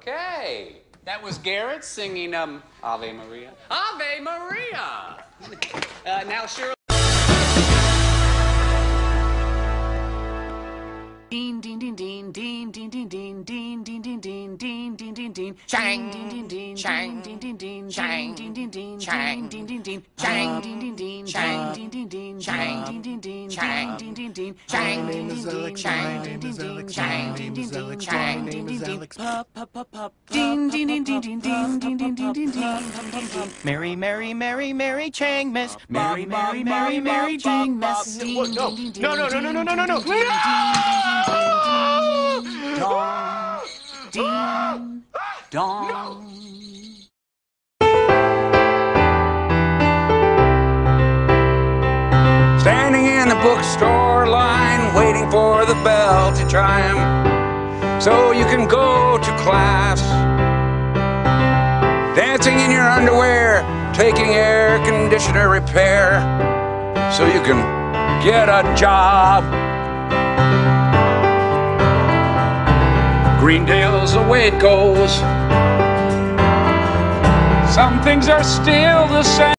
Okay. That was Garrett singing Ave Maria. Ave Maria! Now Shirley. Dean dean dean dean dean dean dean dean dean dean dean dean dean dean dean dean chang dean dean dean chang dean dean dean chang dean dean dean chang dean dean dean chang dean dean dean chang dean dean dean chang dean dean dean chang dean dean dean chang dean dean dean chang dean dean dean chang dean dean dean chang dean dean dean pop pop pop pop dean dean dean dean dean dean dean dean dean dean dean Mary Mary Mary Mary Chang Miss Mary Mary Mary Mary Chang Miss no no no no no no no Dong, ding, dong. Standing in the bookstore line, waiting for the bell to chime, so you can go to class. Dancing in your underwear, taking air conditioner repair, so you can get a job. Greendale's the way it goes. Some things are still the same.